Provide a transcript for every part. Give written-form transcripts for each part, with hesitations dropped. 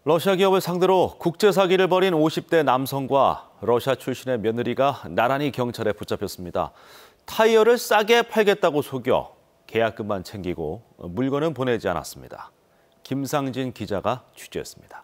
러시아 기업을 상대로 국제 사기를 벌인 50대 남성과 러시아 출신의 며느리가 나란히 경찰에 붙잡혔습니다. 타이어를 싸게 팔겠다고 속여 계약금만 챙기고 물건은 보내지 않았습니다. 김상진 기자가 취재했습니다.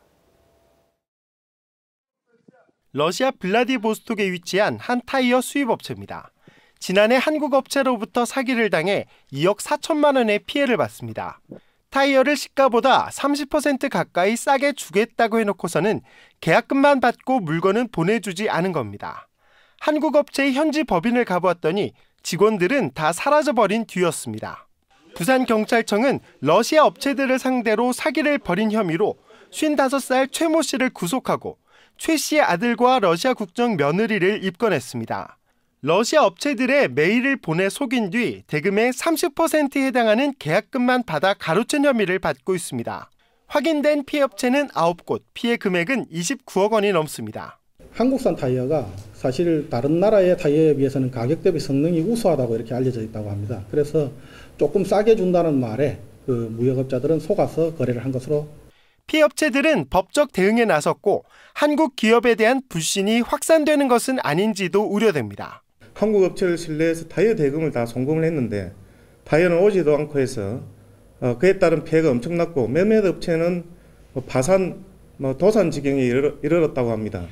러시아 블라디보스톡에 위치한 한 타이어 수입업체입니다. 지난해 한국 업체로부터 사기를 당해 2억 4천만 원의 피해를 봤습니다. 타이어를 시가보다 30% 가까이 싸게 주겠다고 해놓고서는 계약금만 받고 물건은 보내주지 않은 겁니다. 한국 업체의 현지 법인을 가보았더니 직원들은 다 사라져버린 뒤였습니다. 부산경찰청은 러시아 업체들을 상대로 사기를 벌인 혐의로 55살 최 모 씨를 구속하고 최 씨의 아들과 러시아 국적 며느리를 입건했습니다. 러시아 업체들의 메일을 보내 속인 뒤 대금의 30%에 해당하는 계약금만 받아 가로챈 혐의를 받고 있습니다. 확인된 피해 업체는 9곳, 피해 금액은 29억 원이 넘습니다. 한국산 타이어가 사실 다른 나라의 타이어에 비해서는 가격 대비 성능이 우수하다고 이렇게 알려져 있다고 합니다. 그래서 조금 싸게 준다는 말에 그 무역업자들은 속아서 거래를 한 것으로. 피해 업체들은 법적 대응에 나섰고 한국 기업에 대한 불신이 확산되는 것은 아닌지도 우려됩니다. 한국 업체를 신뢰해서 타이어 대금을 다 송금을 했는데 타이어는 오지도 않고 해서 그에 따른 피해가 엄청났고 몇몇 업체는 파산, 도산 지경에 이르렀다고 합니다.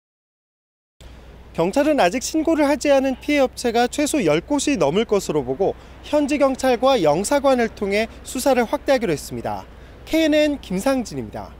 경찰은 아직 신고를 하지 않은 피해 업체가 최소 10곳이 넘을 것으로 보고 현지 경찰과 영사관을 통해 수사를 확대하기로 했습니다. KNN 김상진입니다.